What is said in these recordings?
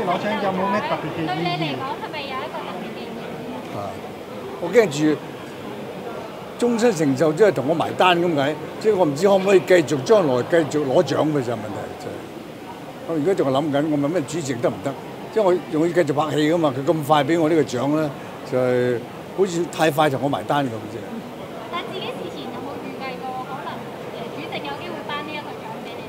攞獎有冇咩特別嘅意義？ 對你嚟講係咪有一個特別嘅意義？ 我驚住終身成就即係同我埋單咁解，即係我唔知可唔可以繼續將來繼續攞獎嘅就係問題就係。我而家仲係諗緊，我問咩主席得唔得？即係我仲要繼續拍戲噶嘛，佢咁快俾我呢個獎咧，就係好似太快同我埋單咁啫。 但自己事前有冇預計過可能主席有機會頒呢一個獎俾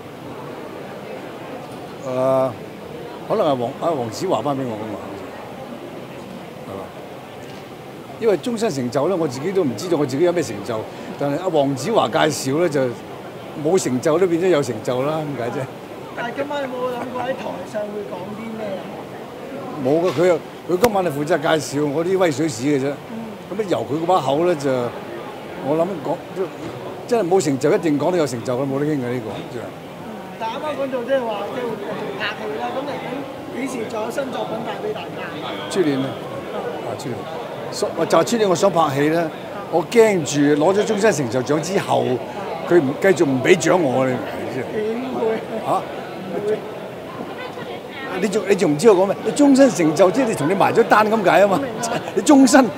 你？ 可能係黃子華頒俾我噶嘛，係嘛？因為終身成就咧，我自己都唔知道我自己有咩成就，但係阿黃子華介紹咧就冇成就都變咗有成就啦，咁解啫。 但係今晚有冇諗過喺台上會講啲咩啊？ 冇噶，佢今晚係負責介紹我啲威水史嘅啫。咁由佢嗰把口咧就，我諗講真係冇成就一定講到有成就嘅，冇得傾嘅呢個。 但啱啱講到即係話即係會繼續拍戲啦，咁嚟緊幾時仲有新作品帶俾大家？ 出年啊，出年，就係出年我想拍戲咧，我驚住攞咗終身成就獎之後，佢唔繼續唔俾獎我，你明唔明先？ 點會嚇？你仲唔知我講咩？你終身成就即係你同你埋咗單咁解啊嘛！你終身，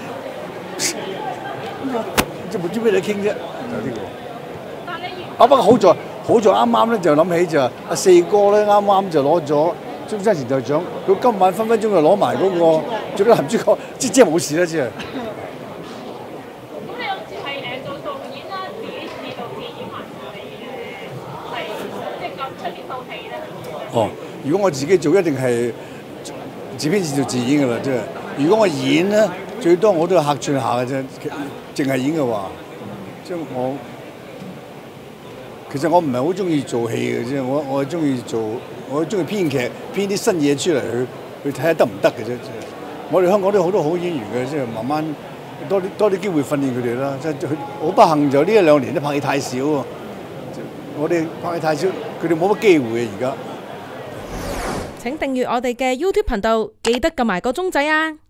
即係冇知俾你傾啫，就呢個。不過好在啱啱咧就諗起就阿四哥咧啱啱就攞咗終身成就獎，佢今晚分分鐘就攞埋嗰個最佳男主角，即係冇事啦，即係。 咁你好似係做導演啦，自己導自演還是係即係出邊套戲咧？ 哦，如果我自己做一定係自編自導自演㗎啦，即係。如果我演咧，最多我都係客串下嘅啫，淨係演嘅話，即係其實我唔係好中意做戲嘅啫，我係中意編劇，編啲新嘢出嚟去睇下得唔得嘅啫。我哋香港都好多好演員嘅，即係慢慢多啲機會訓練佢哋啦。即係好不幸就呢一兩年都拍戲太少喎，我哋拍戲太少，佢哋冇乜機會嘅而家。 請訂閱我哋嘅 YouTube 頻道，記得撳埋個鐘仔啊！